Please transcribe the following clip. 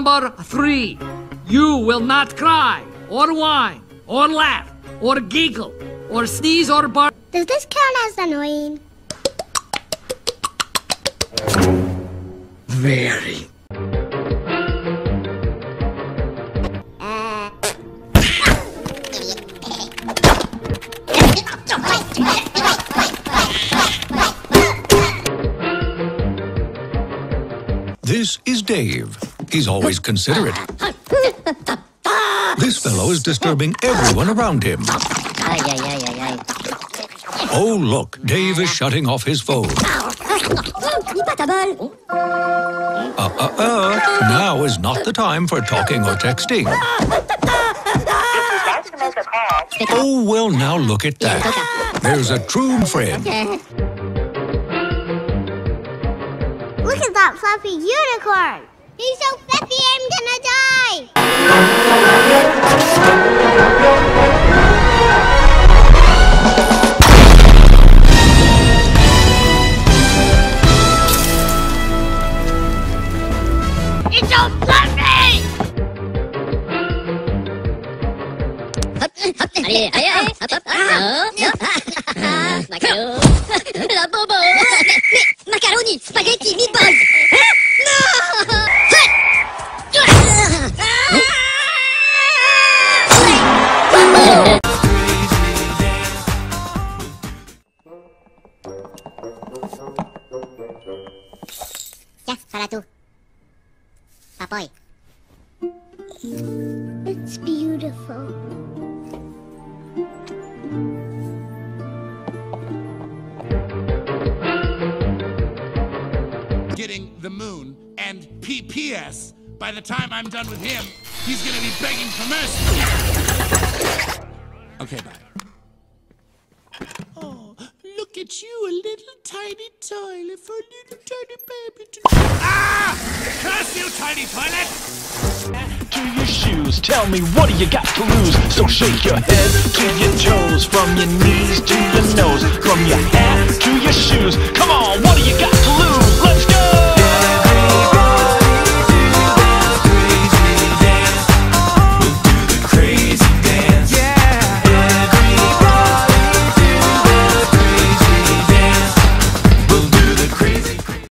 number 3. You will not cry, or whine, or laugh, or giggle, or sneeze, or bark. Does this count as annoying? Very. This is Dave. He's always considerate. This fellow is disturbing everyone around him. Oh, look, Dave is shutting off his phone. Now is not the time for talking or texting. Oh, well, now look at that. There's a true friend. Look at that fluffy unicorn! He's so fluffy I'm gonna die! It's so fluffy! La bobo. Macaroni, spaghetti, meatballs. Ya, para tú. Papoy. It's beautiful. Getting the moon, and PPS, by the time I'm done with him, he's gonna be begging for mercy. Okay, bye. Oh, look at you, a little tiny toilet for a little tiny baby to... Ah! Curse you, tiny toilet! To your shoes, tell me what do you got to lose? So shake your head to your toes, from your knees to your nose, from your hat to your shoes. Come on, what do you got to lose? Let's go!